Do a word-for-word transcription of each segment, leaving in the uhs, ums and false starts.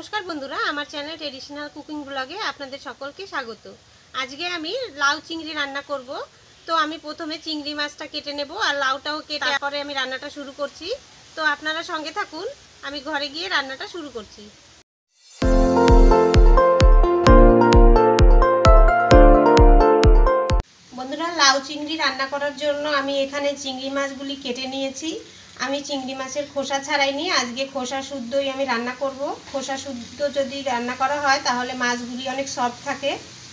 নমস্কার বন্ধুরা, আমার চ্যানেল ট্রেডিশনাল কুকিং ব্লগে আপনাদের সকলকে স্বাগত। আজকে আমি লাউ চিংড়ি রান্না করব। তো আমি প্রথমে চিংড়ি মাছটা কেটে নেব আর লাউটাও কেটে তারপরে আমি রান্নাটা শুরু করছি। তো আপনারা সঙ্গে থাকুন, আমি ঘরে গিয়ে রান্নাটা শুরু করছি। বন্ধুরা, লাউ চিংড়ি রান্না করার জন্য আমি এখানে চিংড়ি মাছগুলি কেটে নিয়েছি। আমি চিংড়ি মাছের খোসা ছাড়াইনি, আজকে খোসা শুদ্ধই আমি রান্না করব। খোসা শুদ্ধ যদি রান্না করা হয় তাহলে মাছগুলি অনেক সফট থাকে।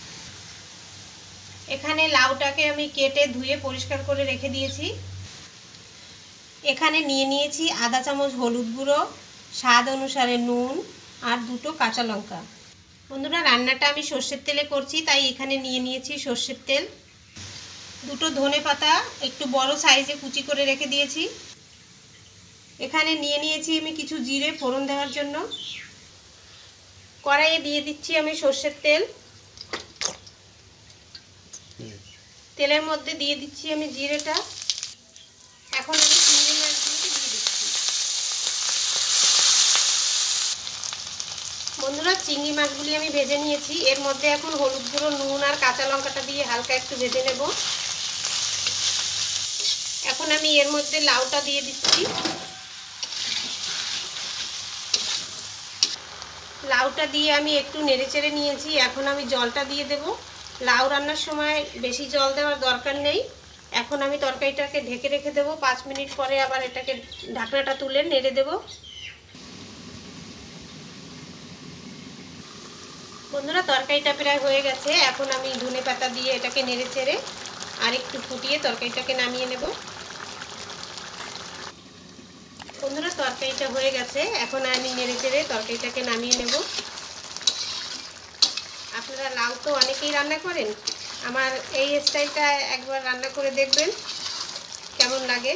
এখানে লাউটাকে আমি কেটে ধুয়ে পরিষ্কার করে রেখে দিয়েছি। এখানে নিয়ে নিয়েছি আধা চামচ হলুদ গুঁড়ো, স্বাদ অনুসারে নুন আর দুটো কাঁচা লঙ্কা। বন্ধুরা, রান্নাটা আমি সর্ষের তেলে করছি, তাই এখানে নিয়ে নিয়েছি সর্ষের তেল। দুটো ধনে পাতা একটু বড় সাইজে কুচি করে রেখে দিয়েছি। এখানে নিয়ে নিয়েছি আমি কিছু জিরে ফোড়ন দেওয়ার জন্য। কড়াইয়ে দিয়ে দিচ্ছি আমি সর্ষের তেল। তেলের মধ্যে দিয়ে দিচ্ছি আমি জিরেটা। এখন আমি চিংড়ি মাছগুলোকে দিয়ে দিচ্ছি। বন্ধুরা, চিংড়ি মাছগুলি আমি ভেজে নিয়েছি। এর মধ্যে এখন হলুদ গুঁড়ো, নুন আর কাঁচা লঙ্কাটা দিয়ে হালকা একটু ভেজে নেব। এখন আমি এর মধ্যে লাউটা দিয়ে দিচ্ছি। লাউটা দিয়ে আমি একটু নেড়েচেড়ে নিয়েছি। এখন আমি জলটা দিয়ে দেব। লাউ রান্নার সময় বেশি জল দেওয়ার দরকার নেই। এখন আমি তরকারিটাকে ঢেকে রেখে দেবো। পাঁচ মিনিট পরে আবার এটাকে ঢাকনাটা তুলে নেড়ে দেব। বন্ধুরা, তরকারিটা প্রায় হয়ে গেছে। এখন আমি ধনে পাতা দিয়ে এটাকে নেড়েচেড়ে আর একটু ফুটিয়ে তরকারিটাকে নামিয়ে নেব। বন্ধুরা, তরকারিটা হয়ে গেছে। এখন আমি নেড়েচেড়ে তরকারিটাকে নামিয়ে নেব। আপনারা লাউ তো অনেকেই রান্না করেন, আমার এই স্টাইলটা একবার রান্না করে দেখবেন কেমন লাগে।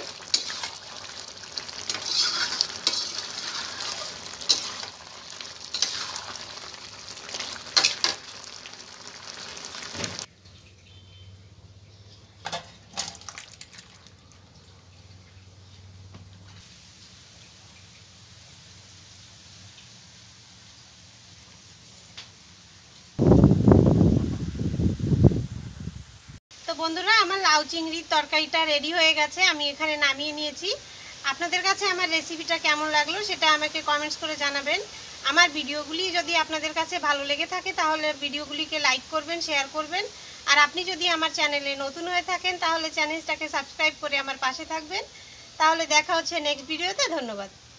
তো বন্ধুরা, আমার লাউ চিংড়ির তরকারিটা রেডি হয়ে গেছে। আমি এখানে নামিয়ে নিয়েছি। আপনাদের কাছে আমার রেসিপিটা কেমন লাগলো সেটা আমাকে কমেন্টস করে জানাবেন। আমার ভিডিওগুলি যদি আপনাদের কাছে ভালো লেগে থাকে তাহলে ভিডিওগুলিকে লাইক করবেন, শেয়ার করবেন। আর আপনি যদি আমার চ্যানেলে নতুন হয়ে থাকেন তাহলে চ্যানেলটাকে সাবস্ক্রাইব করে আমার পাশে থাকবেন। তাহলে দেখা হচ্ছে নেক্সট ভিডিওতে। ধন্যবাদ।